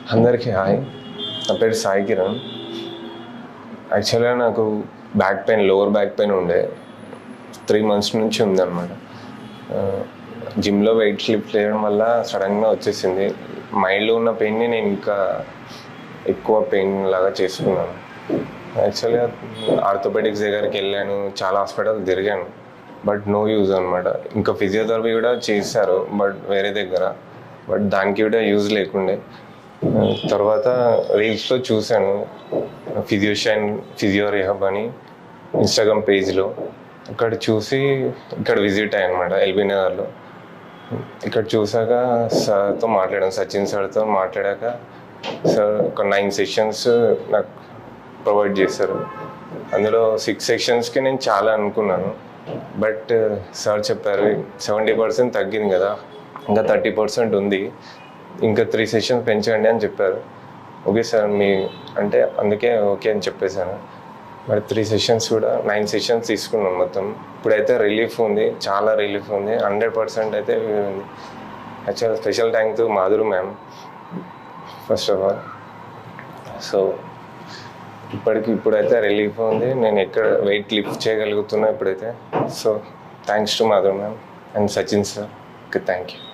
అందరికీ హాయ్. నా పేరు సాయి కిరణ్. యాక్చువల్గా నాకు back pain, lower back pain ఉండే 3 months నుంచి ఉందన్నమాట. జిమ్లో వెయిట్ లిఫ్ట్ చేయడం వల్ల సడన్గా వచ్చేసింది. మైండ్లో ఉన్న పెయిన్ని నేను ఇంకా ఎక్కువ పెయిన్ లాగా చేసుకున్నాను. యాక్చువల్గా ఆర్థోపెడిక్స్ దగ్గరికి వెళ్ళాను, చాలా హాస్పిటల్ తిరిగాను, బట్ నో యూజ్ అనమాట. ఇంకా ఫిజియోథెరపీ కూడా చేశారు, బట్ వేరే దగ్గర, బట్ దానికి కూడా యూజ్ లేకుండే. తర్వాత రీల్స్లో చూశాను ఫిజియో రిహబ్ అని ఇన్స్టాగ్రామ్ పేజ్లో. ఇక్కడ చూసి ఇక్కడ విజిట్ అయ్యాను అనమాట, ఎల్బీ నగర్లో. ఇక్కడ చూసాక సార్తో మాట్లాడాను, సచిన్ సార్తో మాట్లాడాక సార్ ఒక 9 sessions నాకు ప్రొవైడ్ చేశారు. అందులో 6 sectionsకి నేను చాలా అనుకున్నాను, బట్ సార్ చెప్పారు 70% తగ్గింది కదా, ఇంకా 30% ఉంది, ఇంకా 3 sessions పెంచండి అని చెప్పారు. ఓకే సార్ అంటే అందుకే ఓకే అని చెప్పేశాను. మరి 3 sessions కూడా 9 sessions తీసుకున్నాం మొత్తం. ఇప్పుడైతే రిలీఫ్ ఉంది, చాలా రిలీఫ్ ఉంది, 100% అయితే ఉంది. Actual special thank to Madhuri ma'am first of all. So ఇప్పుడైతే రిలీఫ్ ఉంది, నేను ఎక్కడ వెయిట్ లిఫ్ట్ చేయగలుగుతున్నా ఇప్పుడైతే. So thanks to Madhuri ma'am and Sachin sir. Okay, thank you.